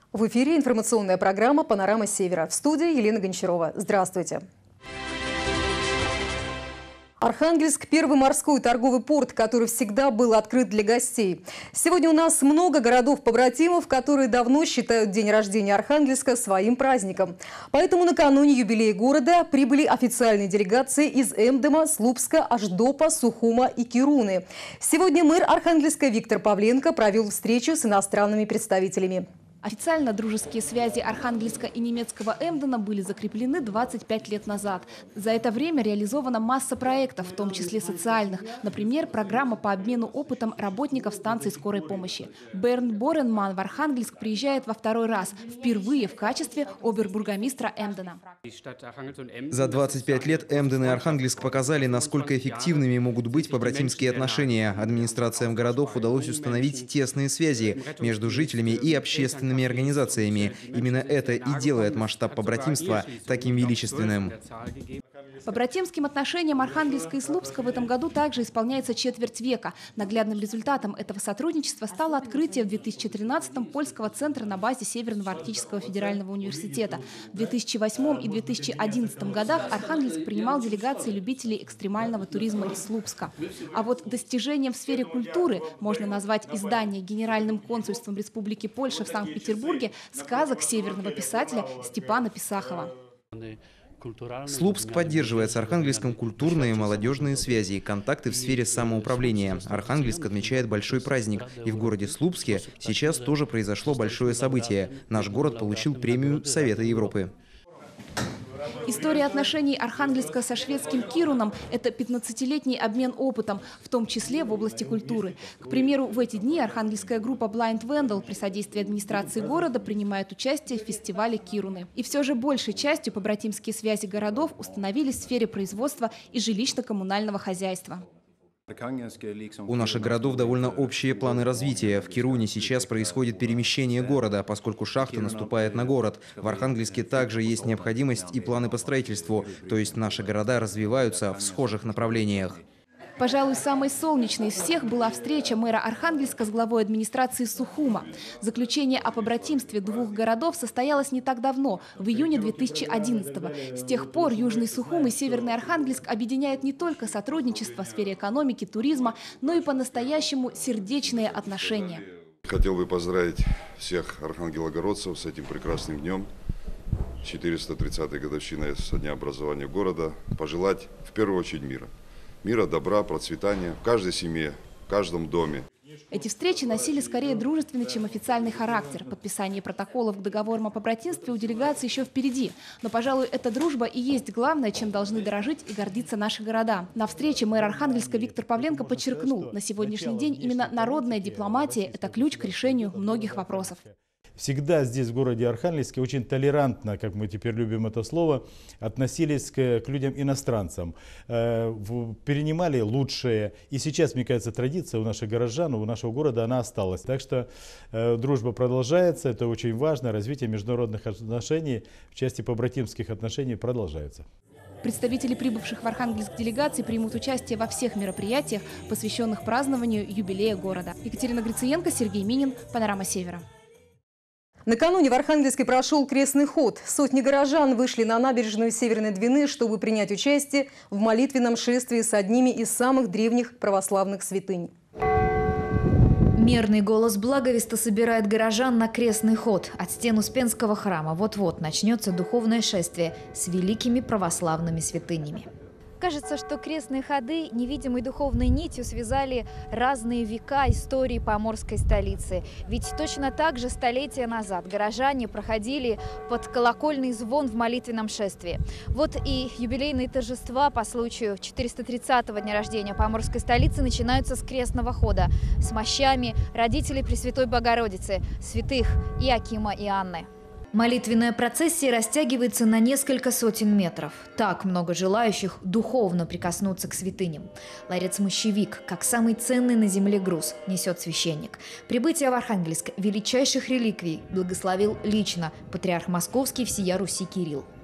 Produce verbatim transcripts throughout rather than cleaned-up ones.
В эфире информационная программа «Панорама Севера». В студии Елена Гончарова. Здравствуйте. Архангельск – первый морской торговый порт, который всегда был открыт для гостей. Сегодня у нас много городов-побратимов, которые давно считают день рождения Архангельска своим праздником. Поэтому накануне юбилея города прибыли официальные делегации из Эмдема, Слупска, Аждопа, Сухума и Кируны. Сегодня мэр Архангельска Виктор Павленко провел встречу с иностранными представителями. Официально дружеские связи Архангельска и немецкого Эмдена были закреплены двадцать пять лет назад. За это время реализована масса проектов, в том числе социальных. Например, программа по обмену опытом работников станций скорой помощи. Берн Боренман в Архангельск приезжает во второй раз, впервые в качестве обербургомистра Эмдена. За двадцать пять лет Эмден и Архангельск показали, насколько эффективными могут быть побратимские отношения. Администрациям городов удалось установить тесные связи между жителями и общественными организациями. Именно это и делает масштаб побратимства таким величественным. Побратимским отношениям Архангельска и Слупска в этом году также исполняется четверть века. Наглядным результатом этого сотрудничества стало открытие в две тысячи тринадцатом польского центра на базе Северного Арктического федерального университета. В две тысячи восьмом и две тысячи одиннадцатом годах Архангельск принимал делегации любителей экстремального туризма из Слупска. А вот достижением в сфере культуры можно назвать издание Генеральным консульством Республики Польша в Санкт-Петербурге сказок северного писателя Степана Писахова. Слупск поддерживает с Архангельском культурные и молодежные связи и контакты в сфере самоуправления. Архангельск отмечает большой праздник. И в городе Слупске сейчас тоже произошло большое событие. Наш город получил премию Совета Европы. История отношений Архангельска со шведским Кируном – это пятнадцатилетний обмен опытом, в том числе в области культуры. К примеру, в эти дни архангельская группа Blind Vandal при содействии администрации города принимает участие в фестивале Кируны. И все же большей частью побратимские связи городов установились в сфере производства и жилищно-коммунального хозяйства. У наших городов довольно общие планы развития. В Кируне сейчас происходит перемещение города, поскольку шахта наступает на город. В Архангельске также есть необходимость и планы по строительству, то есть наши города развиваются в схожих направлениях. Пожалуй, самой солнечной из всех была встреча мэра Архангельска с главой администрации Сухума. Заключение о побратимстве двух городов состоялось не так давно, в июне две тысячи одиннадцатого. С тех пор Южный Сухум и Северный Архангельск объединяет не только сотрудничество в сфере экономики, туризма, но и по-настоящему сердечные отношения. Хотел бы поздравить всех архангелогородцев с этим прекрасным днем, четыреста тридцатой годовщиной со дня образования города. Пожелать в первую очередь мира. Мира, добра, процветания в каждой семье, в каждом доме. Эти встречи носили скорее дружественный, чем официальный характер. Подписание протоколов к договорам о побратимстве у делегации еще впереди. Но, пожалуй, эта дружба и есть главное, чем должны дорожить и гордиться наши города. На встрече мэр Архангельска Виктор Павленко подчеркнул, на сегодняшний день именно народная дипломатия – это ключ к решению многих вопросов. Всегда здесь, в городе Архангельске, очень толерантно, как мы теперь любим это слово, относились к, к людям-иностранцам. Э, перенимали лучшее. И сейчас, мне кажется, традиция у наших горожан, у нашего города, она осталась. Так что э, дружба продолжается, это очень важно. Развитие международных отношений в части побратимских отношений продолжается. Представители прибывших в Архангельск делегаций примут участие во всех мероприятиях, посвященных празднованию юбилея города. Екатерина Грициенко, Сергей Минин, «Панорама Севера». Накануне в Архангельске прошел крестный ход. Сотни горожан вышли на набережную Северной Двины, чтобы принять участие в молитвенном шествии с одними из самых древних православных святынь. Мерный голос благовеста собирает горожан на крестный ход. От стен Успенского храма вот-вот начнется духовное шествие с великими православными святынями. Кажется, что крестные ходы невидимой духовной нитью связали разные века истории поморской столицы. Ведь точно так же столетия назад горожане проходили под колокольный звон в молитвенном шествии. Вот и юбилейные торжества по случаю четыреста тридцатого дня рождения поморской столицы начинаются с крестного хода, с мощами родителей Пресвятой Богородицы, святых Иакима и Анны. Молитвенная процессия растягивается на несколько сотен метров. Так много желающих духовно прикоснуться к святыням. Ларец-мощевик, как самый ценный на земле груз, несет священник. Прибытие в Архангельск величайших реликвий благословил лично патриарх Московский всея Руси Кирилл.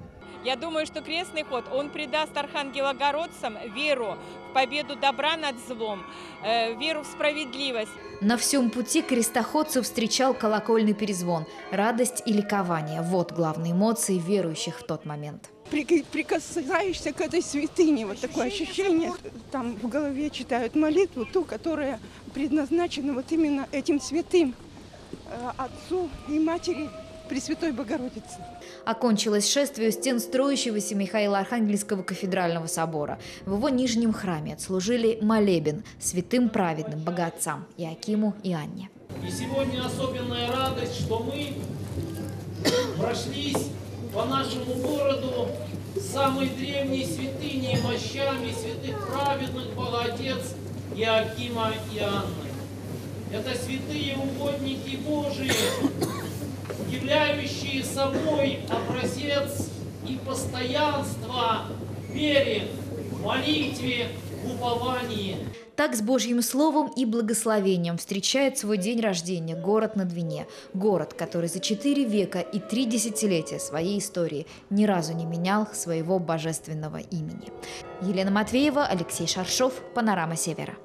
Я думаю, что крестный ход, он придаст архангелогородцам веру в победу добра над злом, э, веру в справедливость. На всем пути крестоходцу встречал колокольный перезвон. Радость и ликование – вот главные эмоции верующих в тот момент. Прикасаешься к этой святыне, вот такое ощущение. Там в голове читают молитву, ту, которая предназначена вот именно этим святым, э, Отцу и Матери Пресвятой Богородицы. Окончилось шествие у стен строящегося Михаила Архангельского кафедрального собора. В его нижнем храме отслужили молебен святым праведным богоотцам Иоакиму и Анне. И сегодня особенная радость, что мы прошлись по нашему городу самой древней святыней, мощами святых праведных богоотец Иоакима и Анны. Это святые угодники Божии, являющие собой образец и постоянство в вере, в молитве, в уповании. Так с Божьим словом и благословением встречает свой день рождения город на Двине. Город, который за четыре века и три десятилетия своей истории ни разу не менял своего божественного имени. Елена Матвеева, Алексей Шаршов, «Панорама Севера».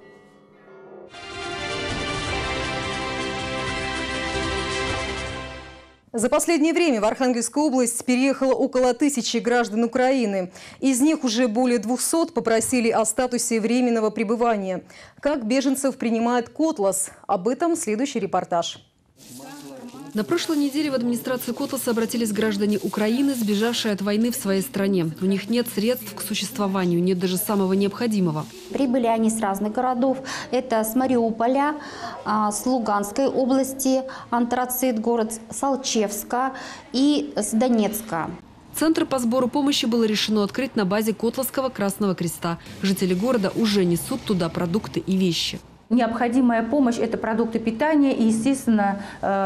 За последнее время в Архангельскую область переехало около тысячи граждан Украины. Из них уже более двухсот попросили о статусе временного пребывания. Как беженцев принимает Котлас? Об этом следующий репортаж. На прошлой неделе в администрацию Котласа обратились граждане Украины, сбежавшие от войны в своей стране. У них нет средств к существованию, нет даже самого необходимого. Прибыли они с разных городов. Это с Мариуполя, с Луганской области, Антрацит, город Салчевска и с Донецка. Центр по сбору помощи было решено открыть на базе Котласского Красного Креста. Жители города уже несут туда продукты и вещи. Необходимая помощь – это продукты питания. И, естественно,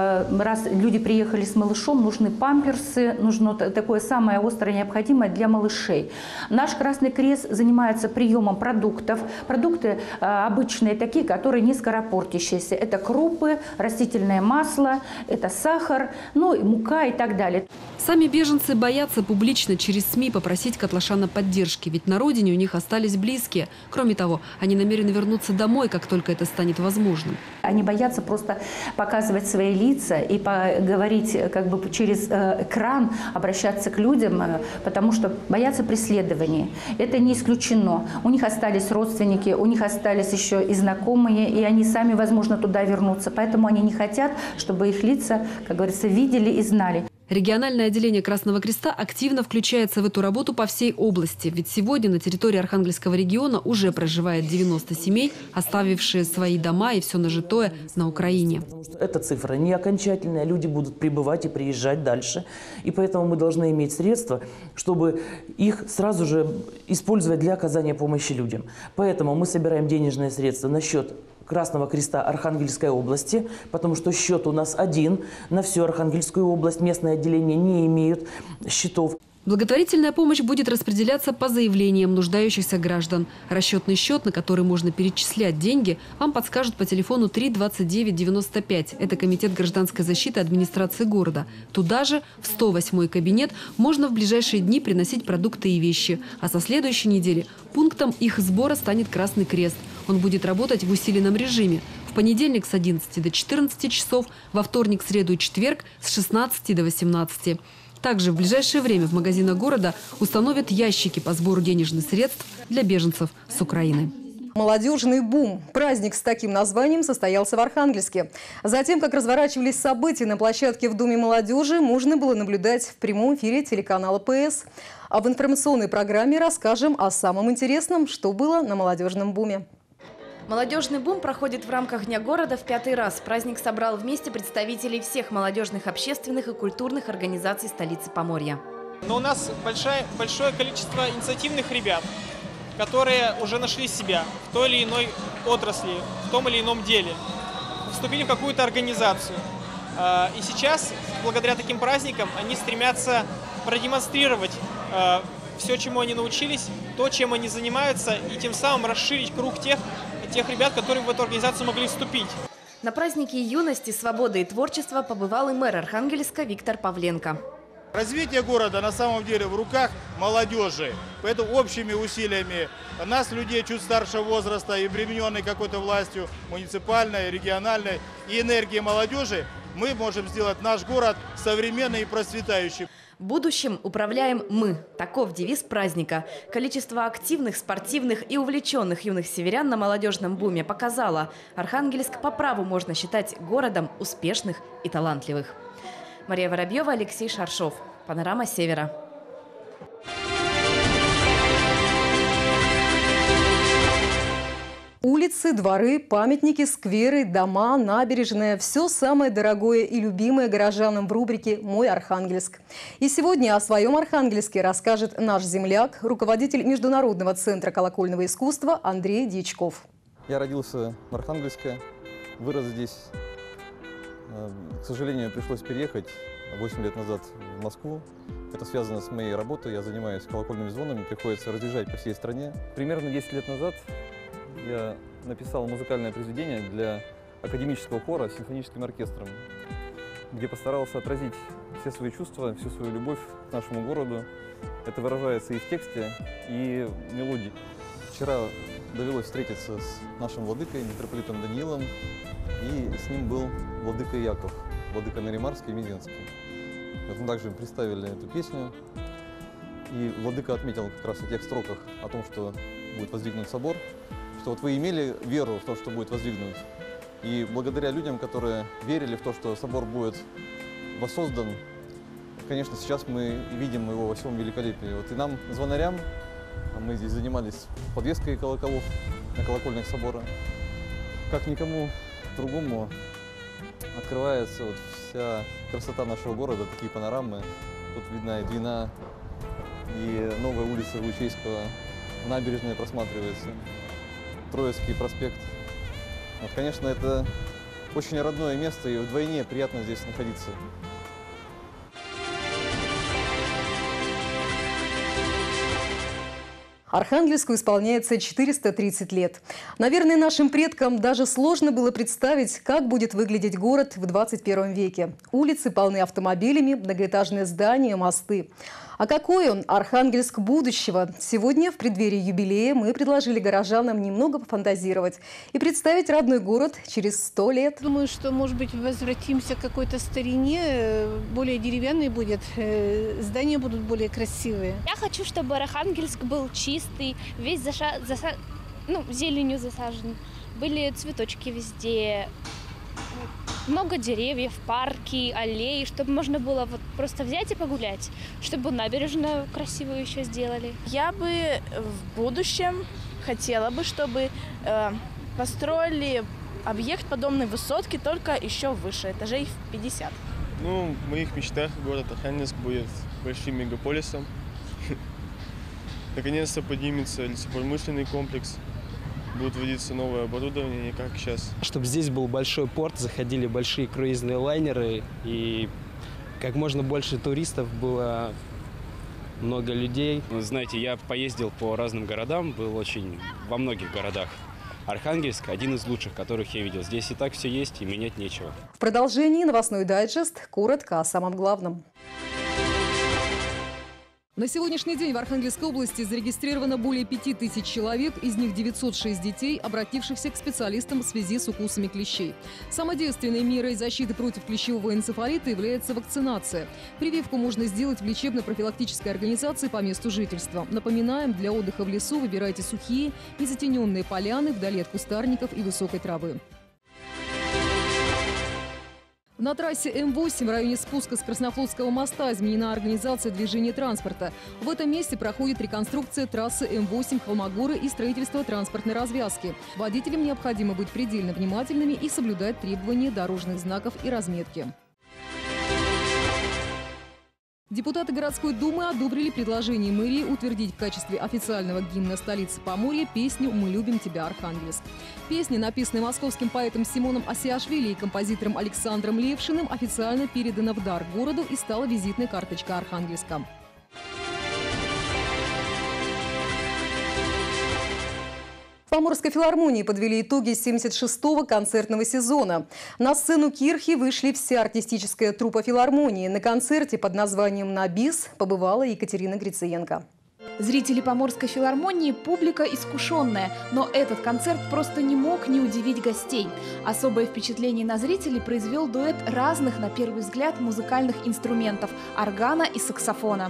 раз люди приехали с малышом, нужны памперсы, нужно такое самое острое необходимое для малышей. Наш Красный Крест занимается приемом продуктов. Продукты обычные, такие, которые не скоропортящиеся. Это крупы, растительное масло, это сахар, ну, и мука и так далее. Сами беженцы боятся публично через СМИ попросить котлашан о поддержке, ведь на родине у них остались близкие. Кроме того, они намерены вернуться домой, как только это станет возможным. Они боятся просто показывать свои лица и говорить как бы через экран, обращаться к людям, потому что боятся преследований. Это не исключено. У них остались родственники, у них остались еще и знакомые, и они сами, возможно, туда вернутся. Поэтому они не хотят, чтобы их лица, как говорится, видели и знали. Региональное отделение Красного Креста активно включается в эту работу по всей области. Ведь сегодня на территории Архангельского региона уже проживает девяносто семей, оставившие свои дома и все нажитое на Украине. Эта цифра не окончательная, люди будут прибывать и приезжать дальше. И поэтому мы должны иметь средства, чтобы их сразу же использовать для оказания помощи людям. Поэтому мы собираем денежные средства на счет Красного Креста Архангельской области, потому что счет у нас один на всю Архангельскую область. Местные отделения не имеют счетов. Благотворительная помощь будет распределяться по заявлениям нуждающихся граждан. Расчетный счет, на который можно перечислять деньги, вам подскажут по телефону три двадцать девять девяносто пять. Это Комитет гражданской защиты администрации города. Туда же, в сто восьмой кабинет, можно в ближайшие дни приносить продукты и вещи. А со следующей недели пунктом их сбора станет Красный Крест. Он будет работать в усиленном режиме. В понедельник с одиннадцати до четырнадцати часов, во вторник, среду и четверг с шестнадцати до восемнадцати. Также в ближайшее время в магазинах города установят ящики по сбору денежных средств для беженцев с Украины. Молодежный бум. Праздник с таким названием состоялся в Архангельске. Затем, как разворачивались события на площадке в Доме молодежи, можно было наблюдать в прямом эфире телеканала ПС. А в информационной программе расскажем о самом интересном, что было на молодежном буме. Молодежный бум проходит в рамках Дня города в пятый раз. Праздник собрал вместе представителей всех молодежных, общественных и культурных организаций столицы Поморья. Но у нас большое, большое количество инициативных ребят, которые уже нашли себя в той или иной отрасли, в том или ином деле, вступили в какую-то организацию. И сейчас, благодаря таким праздникам, они стремятся продемонстрировать все, чему они научились, то, чем они занимаются, и тем самым расширить круг тех, тех ребят, которые в эту организацию могли вступить. На празднике юности, свободы и творчества побывал и мэр Архангельска Виктор Павленко. Развитие города на самом деле в руках молодежи. Поэтому общими усилиями нас, людей чуть старшего возраста и обремененной какой-то властью муниципальной, региональной и энергией молодежи, мы можем сделать наш город современный и процветающий. Будущим управляем мы. Таков девиз праздника. Количество активных, спортивных и увлеченных юных северян на молодежном буме показало: Архангельск по праву можно считать городом успешных и талантливых. Мария Воробьева, Алексей Шаршов. Панорама Севера. Улицы, дворы, памятники, скверы, дома, набережная – все самое дорогое и любимое горожанам в рубрике «Мой Архангельск». И сегодня о своем Архангельске расскажет наш земляк, руководитель Международного центра колокольного искусства Андрей Дьячков. Я родился в Архангельске, вырос здесь. К сожалению, пришлось переехать восемь лет назад в Москву. Это связано с моей работой. Я занимаюсь колокольными звонами, приходится разъезжать по всей стране. Примерно десять лет назад я написал музыкальное произведение для академического хора с симфоническим оркестром, где постарался отразить все свои чувства, всю свою любовь к нашему городу. Это выражается и в тексте, и в мелодии. Вчера довелось встретиться с нашим владыкой, митрополитом Даниилом, и с ним был владыка Яков, владыка Наримарский и Мезенский. Вот мы также представили эту песню, и владыка отметил как раз в тех строках о том, что будет воздвигнут собор, что вот вы имели веру в то, что будет воздвигнут, и благодаря людям, которые верили в то, что собор будет воссоздан, конечно, сейчас мы видим его во всем великолепии. Вот и нам, звонарям, мы здесь занимались подвеской колоколов на колокольных собора, как никому другому открывается вот вся красота нашего города, такие панорамы. Тут видна и Двина, и новая улица Лучейского, набережная просматривается, Троицкий проспект. Вот, конечно, это очень родное место, и вдвойне приятно здесь находиться. Архангельску исполняется четыреста тридцать лет. Наверное, нашим предкам даже сложно было представить, как будет выглядеть город в двадцать первом веке. Улицы полны автомобилями, многоэтажные здания, мосты. А какой он, Архангельск будущего? Сегодня, в преддверии юбилея, мы предложили горожанам немного пофантазировать и представить родной город через сто лет. Думаю, что, может быть, возвратимся к какой-то старине, более деревянный будет, здания будут более красивые. Я хочу, чтобы Архангельск был чистый, весь заша... Заса... ну, зеленью засажен, были цветочки везде. Много деревьев, парки, аллеи, чтобы можно было вот просто взять и погулять, чтобы набережную красивую еще сделали. Я бы в будущем хотела бы, чтобы э, построили объект подобной высотки, только еще выше, этажей в пятьдесят. Ну, в моих мечтах город Архангельск будет большим мегаполисом. Наконец-то поднимется лесопромышленный комплекс. Будет вводиться новое оборудование, не как сейчас. Чтобы здесь был большой порт, заходили большие круизные лайнеры, и как можно больше туристов было, много людей. Знаете, я поездил по разным городам, был очень во многих городах. Архангельск – один из лучших, которых я видел. Здесь и так все есть, и менять нечего. В продолжении новостной дайджест коротко о самом главном. На сегодняшний день в Архангельской области зарегистрировано более пяти тысяч человек, из них девятьсот шесть детей, обратившихся к специалистам в связи с укусами клещей. Самой действенной мерой защиты против клещевого энцефалита является вакцинация. Прививку можно сделать в лечебно-профилактической организации по месту жительства. Напоминаем, для отдыха в лесу выбирайте сухие и затененные поляны вдали от кустарников и высокой травы. На трассе М восемь в районе спуска с Краснофлотского моста изменена организация движения транспорта. В этом месте проходит реконструкция трассы М восемь Холмогоры и строительство транспортной развязки. Водителям необходимо быть предельно внимательными и соблюдать требования дорожных знаков и разметки. Депутаты городской думы одобрили предложение мэрии утвердить в качестве официального гимна столицы Поморья песню «Мы любим тебя, Архангельск». Песня, написанная московским поэтом Симоном Асиашвили и композитором Александром Левшиным, официально передана в дар городу и стала визитной карточкой Архангельска. В Поморской филармонии подвели итоги семьдесят шестого концертного сезона. На сцену Кирхи вышли вся артистическая труппа филармонии. На концерте под названием «На бис» побывала Екатерина Грициенко. Зрители Поморской филармонии – публика искушенная, но этот концерт просто не мог не удивить гостей. Особое впечатление на зрителей произвел дуэт разных, на первый взгляд, музыкальных инструментов – органа и саксофона.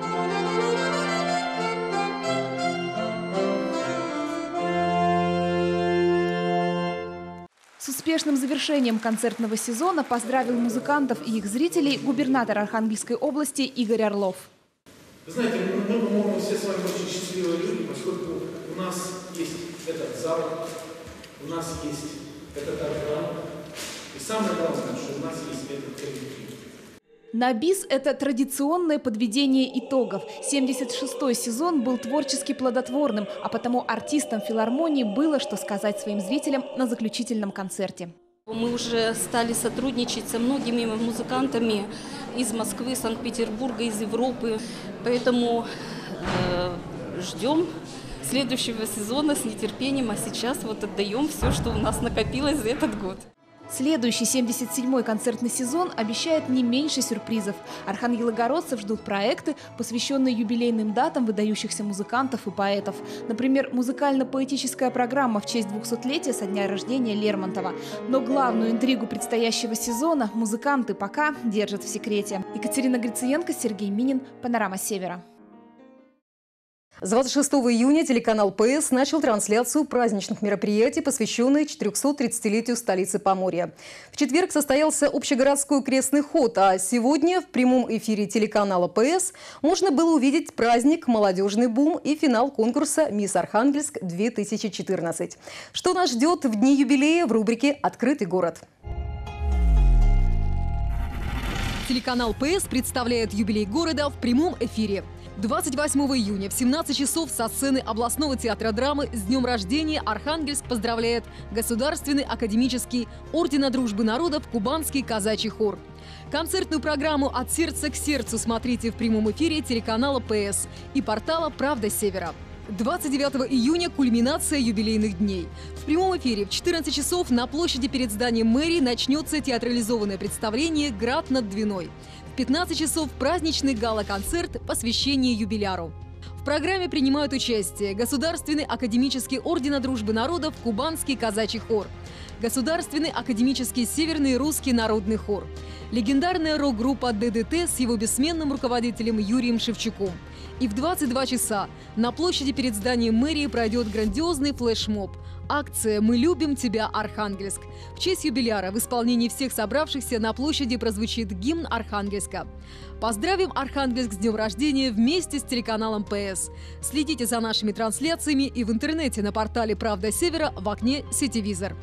С успешным завершением концертного сезона поздравил музыкантов и их зрителей губернатор Архангельской области Игорь Орлов. Вы знаете, мы, мы, по-моему, все с вами очень счастливые люди, поскольку у нас есть этот зал, у нас есть этот орган, и самое главное, что у нас есть этот коллектив. На бис – это традиционное подведение итогов. семьдесят шестой сезон был творчески плодотворным, а потому артистам филармонии было что сказать своим зрителям на заключительном концерте. Мы уже стали сотрудничать со многими музыкантами из Москвы, Санкт-Петербурга, из Европы. Поэтому э, ждем следующего сезона с нетерпением, а сейчас вот отдаем все, что у нас накопилось за этот год. Следующий семьдесят седьмой концертный сезон обещает не меньше сюрпризов. Архангелогородцев ждут проекты, посвященные юбилейным датам выдающихся музыкантов и поэтов. Например, музыкально-поэтическая программа в честь двухсотлетия со дня рождения Лермонтова. Но главную интригу предстоящего сезона музыканты пока держат в секрете. Екатерина Грициенко, Сергей Минин, «Панорама Севера». С двадцать шестого июня телеканал ПС начал трансляцию праздничных мероприятий, посвященных четырехсотридцатилетию столицы Поморья. В четверг состоялся общегородской крестный ход, а сегодня в прямом эфире телеканала ПС можно было увидеть праздник «Молодежный бум» и финал конкурса «Мисс Архангельск-две тысячи четырнадцать». Что нас ждет в дни юбилея в рубрике «Открытый город». Телеканал ПС представляет юбилей города в прямом эфире. двадцать восьмого июня в семнадцать часов со сцены областного театра драмы с днем рождения Архангельск поздравляет Государственный академический ордена дружбы народов Кубанский казачий хор. Концертную программу «От сердца к сердцу» смотрите в прямом эфире телеканала ПС и портала «Правда Севера». двадцать девятого июня – кульминация юбилейных дней. В прямом эфире в четырнадцать часов на площади перед зданием мэрии начнется театрализованное представление «Град над Двиной». В пятнадцать часов праздничный гала-концерт посвящение юбиляру. В программе принимают участие Государственный академический ордена дружбы народов Кубанский казачий хор, Государственный академический северный русский народный хор, легендарная рок-группа ДДТ с его бессменным руководителем Юрием Шевчуком. И в двадцать два часа на площади перед зданием мэрии пройдет грандиозный флешмоб. Акция «Мы любим тебя, Архангельск». В честь юбиляра в исполнении всех собравшихся на площади прозвучит гимн Архангельска. Поздравим Архангельск с днем рождения вместе с телеканалом ПС. Следите за нашими трансляциями и в интернете на портале «Правда Севера» в окне «Сетевизор».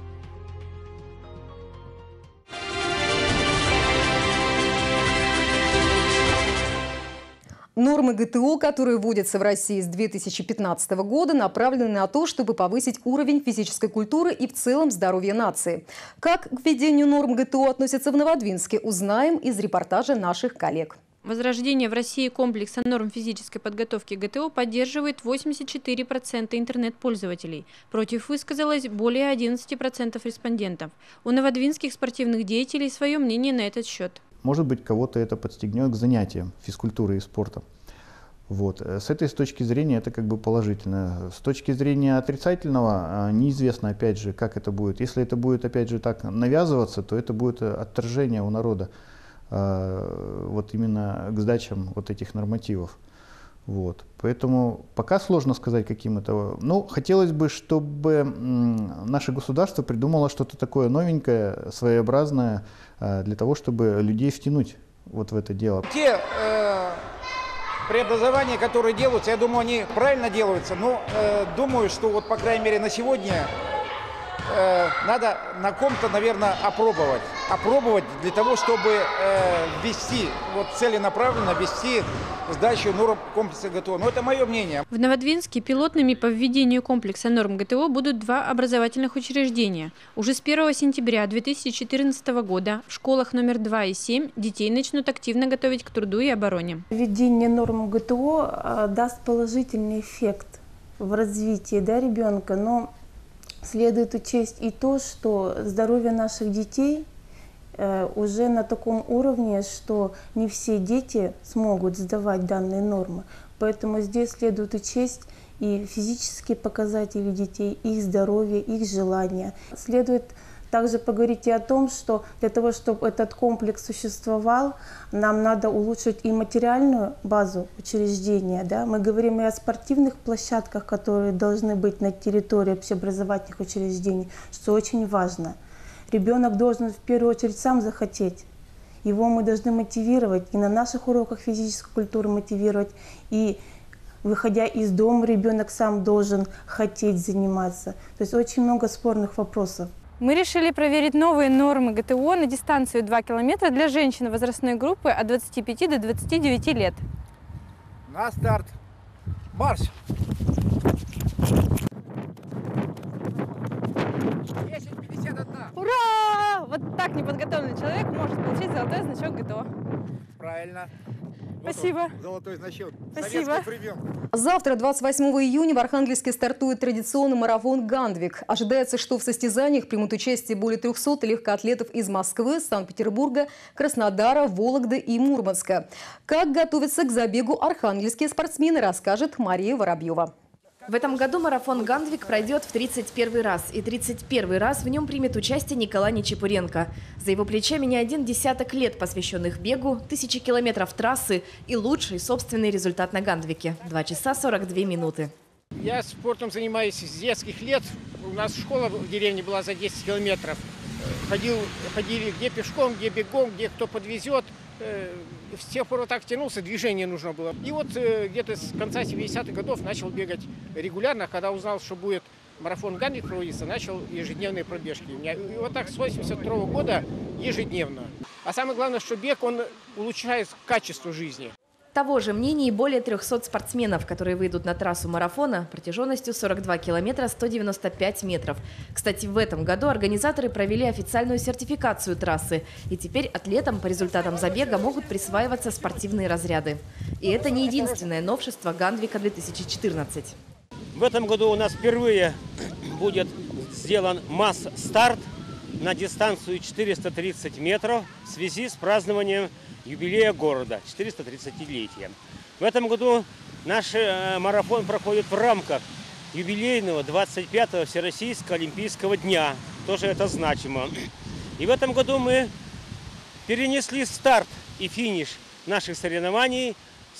Нормы ГТО, которые вводятся в России с две тысячи пятнадцатого года, направлены на то, чтобы повысить уровень физической культуры и в целом здоровья нации. Как к введению норм ГТО относятся в Новодвинске, узнаем из репортажа наших коллег. Возрождение в России комплекса норм физической подготовки ГТО поддерживает восемьдесят четыре процента интернет-пользователей. Против высказалось более одиннадцати процентов респондентов. У новодвинских спортивных деятелей свое мнение на этот счет. Может быть, кого-то это подстегнет к занятиям физкультурой и спортом. Вот. С этой с точки зрения это как бы положительно. С точки зрения отрицательного неизвестно, опять же, как это будет. Если это будет, опять же, так навязываться, то это будет отторжение у народа вот именно к сдачам вот этих нормативов. Вот. Поэтому пока сложно сказать, каким это. Ну, хотелось бы, чтобы наше государство придумало что-то такое новенькое, своеобразное, для того, чтобы людей втянуть вот в это дело. Те э, преобразования, которые делаются, я думаю, они правильно делаются, но э, думаю, что вот, по крайней мере, на сегодня э, надо на ком-то, наверное, опробовать. Опробовать для того, чтобы э, ввести, вот целенаправленно ввести сдачу норм комплекса ГТО. Но это мое мнение. В Новодвинске пилотными по введению комплекса норм ГТО будут два образовательных учреждения. Уже с первого сентября две тысячи четырнадцатого года в школах номер два и семь детей начнут активно готовить к труду и обороне. Введение норм ГТО даст положительный эффект в развитии, да, ребенка, но следует учесть и то, что здоровье наших детей уже на таком уровне, что не все дети смогут сдавать данные нормы. Поэтому здесь следует учесть и физические показатели детей, их здоровье, их желания. Следует также поговорить и о том, что для того, чтобы этот комплекс существовал, нам надо улучшить и материальную базу учреждения. Да? Мы говорим и о спортивных площадках, которые должны быть на территории общеобразовательных учреждений, что очень важно. Ребенок должен в первую очередь сам захотеть. Его мы должны мотивировать и на наших уроках физической культуры мотивировать, и выходя из дома ребенок сам должен хотеть заниматься. То есть очень много спорных вопросов. Мы решили проверить новые нормы ГТО на дистанцию два километра для женщин возрастной группы от двадцати пяти до двадцати девяти лет. На старт! Марш! Ура! Вот так неподготовленный человек может получить золотой значок ГТО. Правильно. Спасибо. Вот золотой значок. Спасибо. Завтра, двадцать восьмого июня, в Архангельске стартует традиционный марафон «Гандвик». Ожидается, что в состязаниях примут участие более трёхсот легкоатлетов из Москвы, Санкт-Петербурга, Краснодара, Вологды и Мурманска. Как готовятся к забегу архангельские спортсмены, расскажет Мария Воробьева. В этом году марафон «Гандвик» пройдет в тридцать первый раз. И тридцать первый раз в нем примет участие Николай Нечепуренко. За его плечами не один десяток лет, посвященных бегу, тысячи километров трассы и лучший собственный результат на «Гандвике» – два часа сорок две минуты. Я спортом занимаюсь с детских лет. У нас школа в деревне была за десять километров. Ходил, ходили где пешком, где бегом, где кто подвезет. С тех пор вот так тянулся, движение нужно было. И вот где-то с конца семидесятых годов начал бегать регулярно. Когда узнал, что будет марафон «Гандвик» проводиться, начал ежедневные пробежки. И вот так с восемьдесят второго года ежедневно. А самое главное, что бег, он улучшает качество жизни. Того же мнения и более трёхсот спортсменов, которые выйдут на трассу марафона протяженностью сорок два километра сто девяносто пять метров. Кстати, в этом году организаторы провели официальную сертификацию трассы. И теперь атлетам по результатам забега могут присваиваться спортивные разряды. И это не единственное новшество «Гандвика две тысячи четырнадцать». В этом году у нас впервые будет сделан масс-старт на дистанцию четыреста тридцать метров в связи с празднованием юбилея города, четырестотридцатилетия. В этом году наш марафон проходит в рамках юбилейного двадцать пятого Всероссийского Олимпийского дня. Тоже это значимо. И в этом году мы перенесли старт и финиш наших соревнований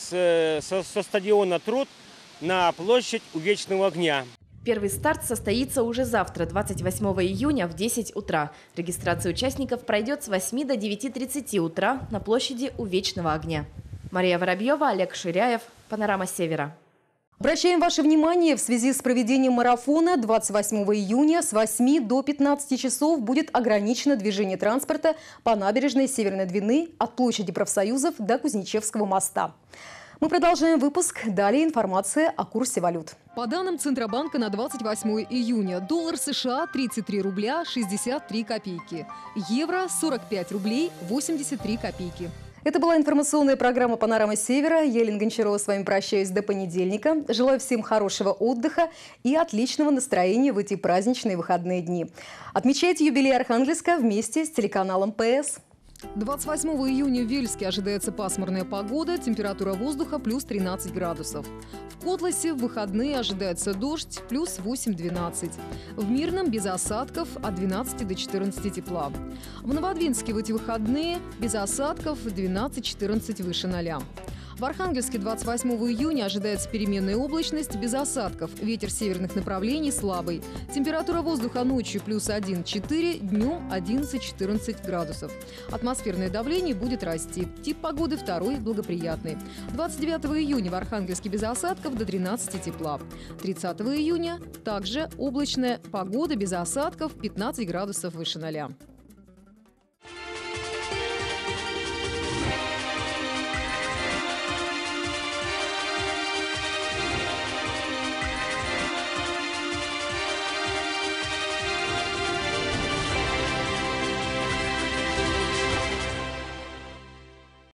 с, со, со стадиона «Труд» на площадь у Вечного огня. Первый старт состоится уже завтра, двадцать восьмого июня в десять утра. Регистрация участников пройдет с восьми до девяти тридцати утра на площади у Вечного огня. Мария Воробьева, Олег Ширяев, «Панорама Севера». Обращаем ваше внимание, в связи с проведением марафона двадцать восьмого июня с восьми до пятнадцати часов будет ограничено движение транспорта по набережной Северной Двины от площади профсоюзов до Кузнечевского моста. Мы продолжаем выпуск. Далее информация о курсе валют. По данным Центробанка на двадцать восьмое июня доллар США тридцать три рубля шестьдесят три копейки, евро сорок пять рублей восемьдесят три копейки. Это была информационная программа «Панорама Севера». Я, Елена Гончарова, с вами прощаюсь до понедельника. Желаю всем хорошего отдыха и отличного настроения в эти праздничные выходные дни. Отмечайте юбилей Архангельска вместе с телеканалом ПС. двадцать восьмого июня в Вельске ожидается пасмурная погода, температура воздуха плюс тринадцать градусов. В Котласе в выходные ожидается дождь плюс восемь-двенадцать. В Мирном без осадков от двенадцати до четырнадцати тепла. В Новодвинске в эти выходные без осадков двенадцать-четырнадцать выше ноля. В Архангельске двадцать восьмого июня ожидается переменная облачность без осадков. Ветер северных направлений слабый. Температура воздуха ночью плюс один-четыре, днем одиннадцать-четырнадцать градусов. Атмосферное давление будет расти. Тип погоды второй благоприятный. двадцать девятого июня в Архангельске без осадков до тринадцати тепла. тридцатого июня также облачная погода без осадков пятнадцать градусов выше ноля.